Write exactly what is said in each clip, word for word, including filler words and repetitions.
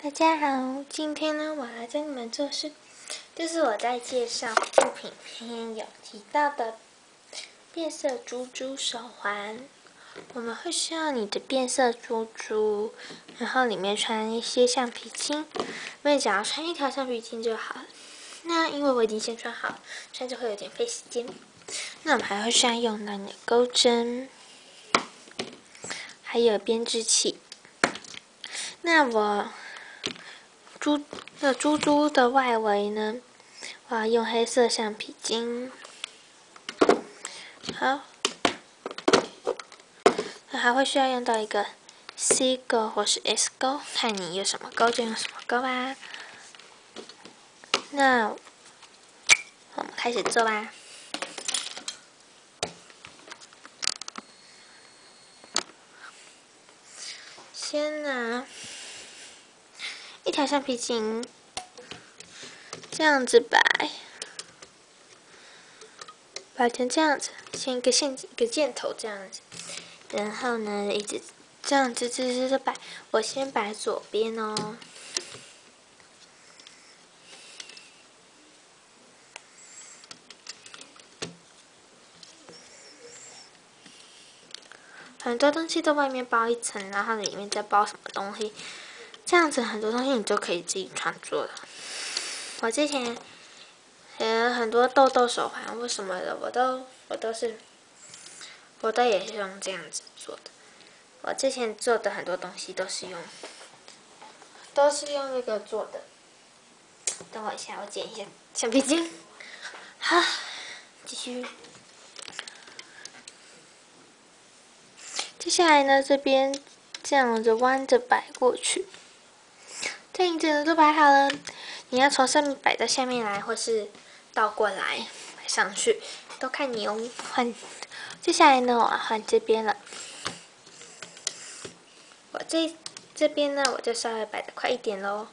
大家好，今天呢，我来教你们做事，就是我在介绍物品篇有提到的变色珠珠手环。我们会需要你的变色珠珠，然后里面穿一些橡皮筋，因为只要穿一条橡皮筋就好了。那因为我已经先穿好了，穿着会有点费时间。那我们还会需要用到你的钩针，还有编织器。那我珠那珠珠的外围呢，我要用黑色橡皮筋。好，那还会需要用到一个 C 钩或是 S 钩，看你有什么钩就用什么钩吧。那我们开始做吧。先拿一条橡皮筋，这样子摆，摆成这样子，先一个线一个箭头这样子，然后呢，一直这样子直直的摆。我先摆左边哦。很多东西都外面包一层，然后里面再包什么东西，这样子很多东西你就可以自己创作了。我之前呃很多豆豆手环或什么的，我都我都是我都也是用这样子做的。我之前做的很多东西都是用都是用那个做的。等我一下，我剪一下橡皮筋。好，继续。接下来呢，这边这样子弯着摆过去，这样子都摆好了。你要从上面摆到下面来，或是倒过来摆上去，都看你哦。换，接下来呢，我要换这边了。我这这边呢，我就稍微摆得快一点咯。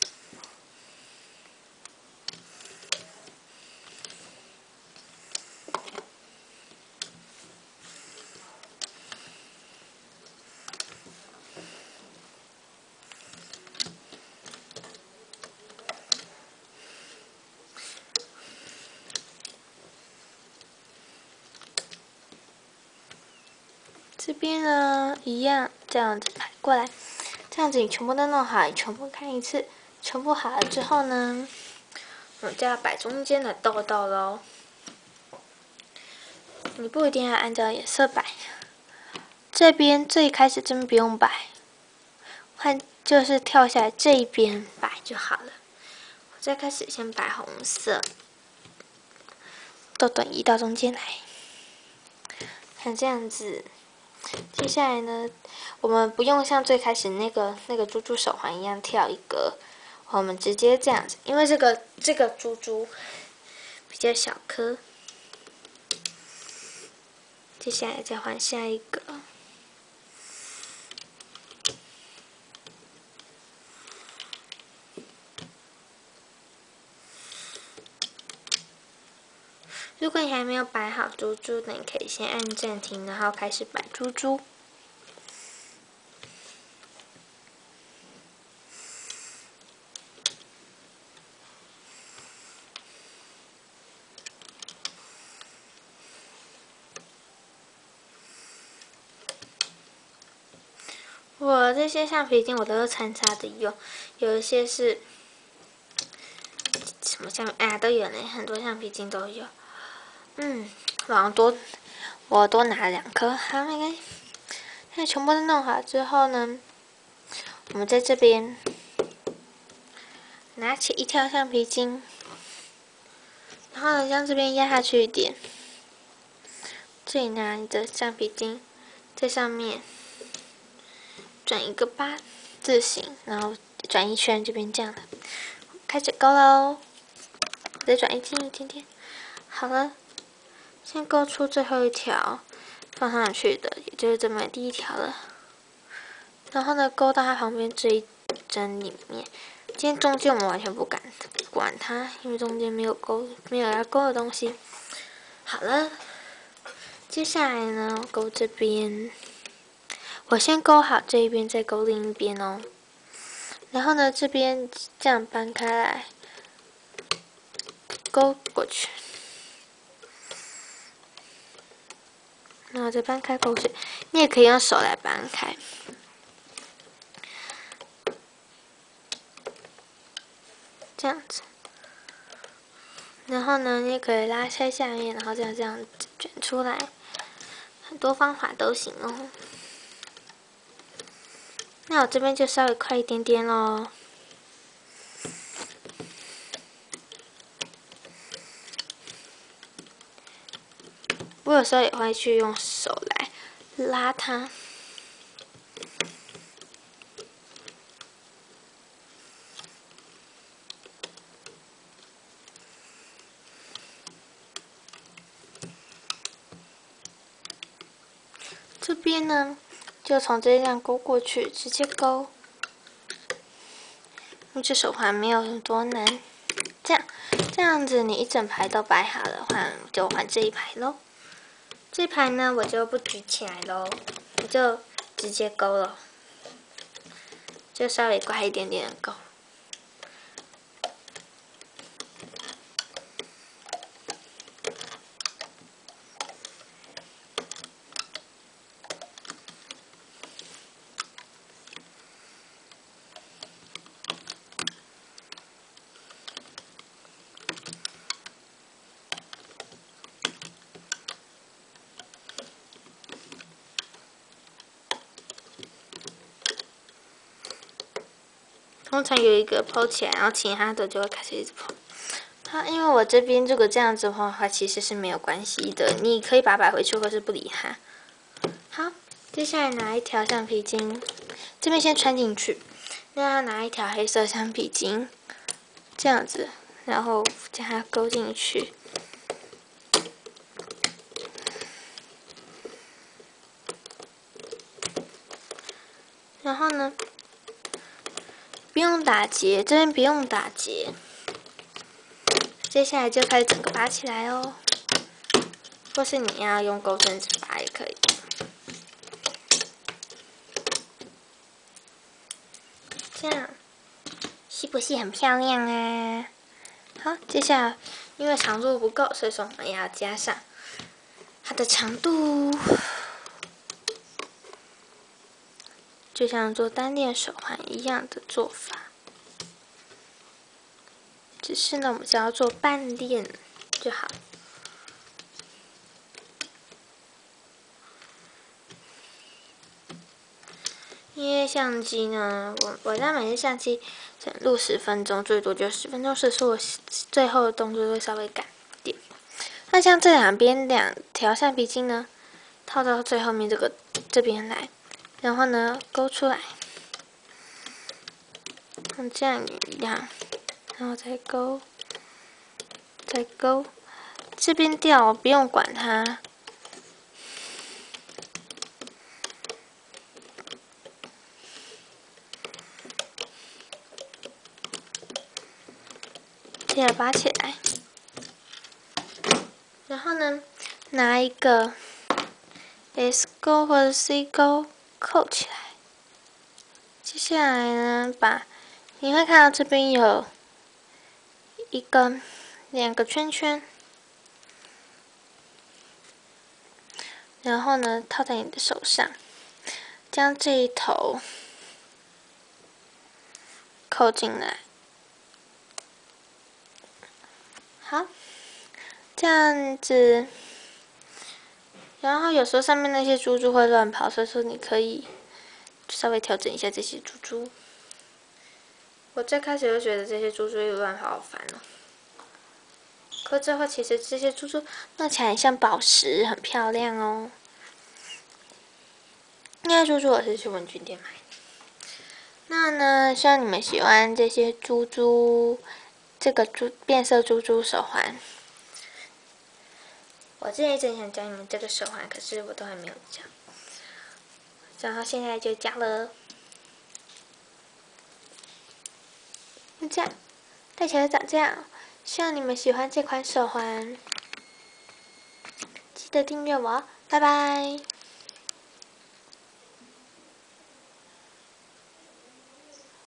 这边呢，一样这样子排过来，这样子你全部都弄好，你全部看一次，全部好了之后呢，我就要摆中间的豆豆咯。你不一定要按照颜色摆，这边最开始这边不用摆，换就是跳下来这一边摆就好了。我最开始先摆红色，豆豆移到中间来，像这样子。接下来呢，我们不用像最开始那个那个珠珠手环一样跳一格，我们直接这样子，因为这个这个珠珠比较小颗。接下来再换下一个。如果你还没有摆好珠珠的，你可以先按暂停，然后开始摆珠珠。我这些橡皮筋我都是穿插的用，有一些是什么橡皮啊都有呢，很多橡皮筋都有。嗯，我好像多我多拿了两颗，好，没关系。现在全部都弄好之后呢，我们在这边拿起一条橡皮筋，然后呢将这边压下去一点，这里拿你的橡皮筋在上面转一个八字形，然后转一圈，这边这样的，开始勾喽，再转一近一点点，好了。先勾出最后一条放上去的，也就是这边第一条了。然后呢，勾到它旁边这一针里面。今天中间我们完全不敢管它，因为中间没有勾，没有要勾的东西。好了，接下来呢，勾这边，我先勾好这一边，再勾另一边哦。 然后呢，这边这样搬开来，勾过去，然后再搬开勾过去。你也可以用手来搬开。这样子，然后呢，你也可以拉开下面，然后这样这样卷出来，很多方法都行哦。那我这边就稍微快一点点咯。我有时候也会去用手来拉它。这边呢，就从这样勾过去，直接勾。因为这手环没有多难，这样这样子你一整排都摆好了，换就换这一排咯。这一排呢，我就不举起来咯，我就直接勾了，就稍微快一点点的勾。通常有一个抛起来，然后其他的就会开始一直抛。它因为我这边如果这样子的话，其实是没有关系的，你可以把它摆回去，或是不理它。好，接下来拿一条橡皮筋，这边先穿进去，那要拿一条黑色橡皮筋，这样子，然后将它勾进去。然后呢？不用打结，这边不用打结。接下来就开始整个拔起来哦，或是你要用钩针子拔也可以。这样，是不是很漂亮啊？好，接下来因为长度不够，所以说我们要加上它的长度。就像做单链手环一样的做法，只是呢，我们只要做半链就好。因为相机呢，我我家每次相机整录十分钟，最多就十分钟，所以说我最后的动作会稍微改点。那像这两边两条橡皮筋呢，套到最后面这个这边来。然后呢，勾出来，像这样一样，然后再勾，再勾，这边掉不用管它，接着拔起来，然后呢，拿一个 S 钩或者 C 钩扣起来。接下来呢，把你会看到这边有一个两个圈圈，然后呢套在你的手上，将这一头扣进来。好，这样子。然后有时候上面那些珠珠会乱跑，所以说你可以稍微调整一下这些珠珠。我最开始就觉得这些珠珠一乱跑好烦哦，可之后其实这些珠珠弄起来很像宝石，很漂亮哦。那些珠珠我是去文具店买的。那呢，希望你们喜欢这些珠珠，这个珠变色珠珠手环。我之前一直想教你们这个手环，可是我都还没有教。然后现在就教了，就这样，戴起来长这样。希望你们喜欢这款手环，记得订阅我，拜拜。